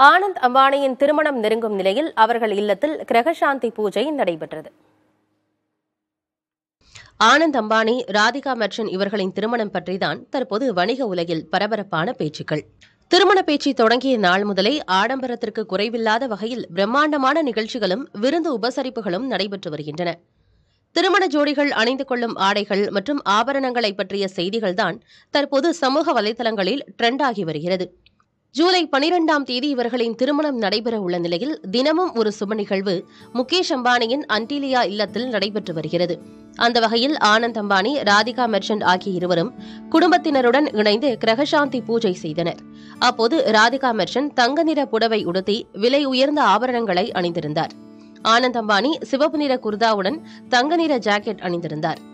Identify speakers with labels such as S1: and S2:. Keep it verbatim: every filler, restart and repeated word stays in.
S1: ஆனந்த் அம்பானியின் திருமணம் நெருங்கும் நிலையில் அவர்கள் இல்லத்தில் கிரகசாந்தி பூஜை நடைபெற்றது. ஆனந்த் அம்பானி, ராதிகா மெர்ச்சன்ட் இவர்களின் திருமணம் பற்றிதான் தற்போது வணிக உலகில் பரபரப்பான பேச்சுக்கள். திருமண பேச்சு தொடங்கிய நாள் முதலே ஆடம்பரத்திற்கு குறைவில்லாத வகையில் பிரம்மாண்டமான நிகழ்ச்சிகளும் விருந்து உபசரிப்புகளும் நடைபெற்று வருகின்றன. திருமண ஜோடிகள் அணிந்து கொள்ளும் ஆடைகள் மற்றும் ஆபரணங்களை பற்றிய செய்திகள்தான் தற்போது சமூக வலைதளங்களில் ட்ரெண்ட் ஆகி வருகிறது. ஜூலை பனிரெண்டாம் தேதி இவர்களின் திருமணம் நடைபெற உள்ள நிலையில் தினமும் ஒரு சுப நிகழ்வு முகேஷ் அம்பானியின் அன்டிலியா இல்லத்தில் நடைபெற்று வருகிறது. அந்த வகையில் ஆனந்த் அம்பானி, ராதிகா மெர்ச்சன்ட் ஆகிய இருவரும் குடும்பத்தினருடன் இணைந்து கிரகசாந்தி பூஜை செய்தனர். அப்போது ராதிகா மெர்ச்சன்ட் தங்க நிற புடவை உடுத்தி விலை உயர்ந்த ஆபரணங்களை அணிந்திருந்தார். ஆனந்த் அம்பானி சிவப்பு நிற குர்தாவுடன் தங்க நிற ஜாக்கெட் அணிந்திருந்தார்.